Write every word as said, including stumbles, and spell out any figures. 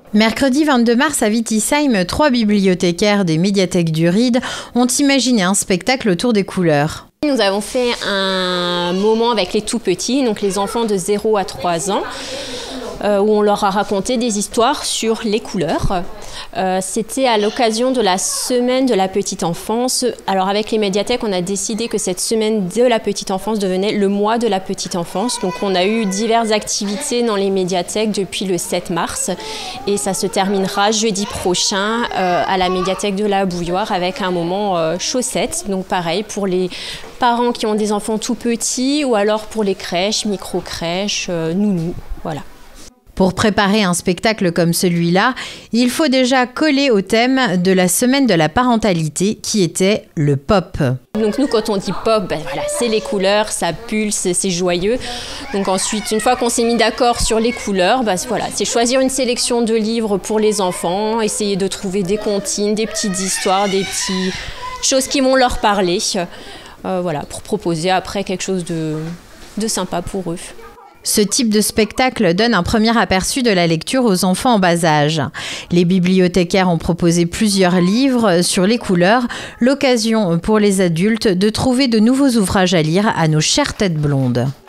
Mercredi vingt-deux mars à Wittisheim, trois bibliothécaires des médiathèques du Ried ont imaginé un spectacle autour des couleurs. Nous avons fait un moment avec les tout petits, donc les enfants de zéro à trois ans, euh, où on leur a raconté des histoires sur les couleurs. Euh, C'était à l'occasion de la semaine de la petite enfance. Alors avec les médiathèques, on a décidé que cette semaine de la petite enfance devenait le mois de la petite enfance. Donc on a eu diverses activités dans les médiathèques depuis le sept mars et ça se terminera jeudi prochain euh, à la médiathèque de la Bouilloire avec un moment euh, chaussettes. Donc pareil pour les parents qui ont des enfants tout petits ou alors pour les crèches, micro-crèches, euh, nounous, voilà. Pour préparer un spectacle comme celui-là, il faut déjà coller au thème de la semaine de la parentalité qui était le pop. Donc nous, quand on dit pop, ben voilà, c'est les couleurs, ça pulse, c'est joyeux. Donc ensuite, une fois qu'on s'est mis d'accord sur les couleurs, ben voilà, c'est choisir une sélection de livres pour les enfants, essayer de trouver des comptines, des petites histoires, des petites choses qui vont leur parler, euh, voilà, pour proposer après quelque chose de, de sympa pour eux. Ce type de spectacle donne un premier aperçu de la lecture aux enfants en bas âge. Les bibliothécaires ont proposé plusieurs livres sur les couleurs, l'occasion pour les adultes de trouver de nouveaux ouvrages à lire à nos chères têtes blondes.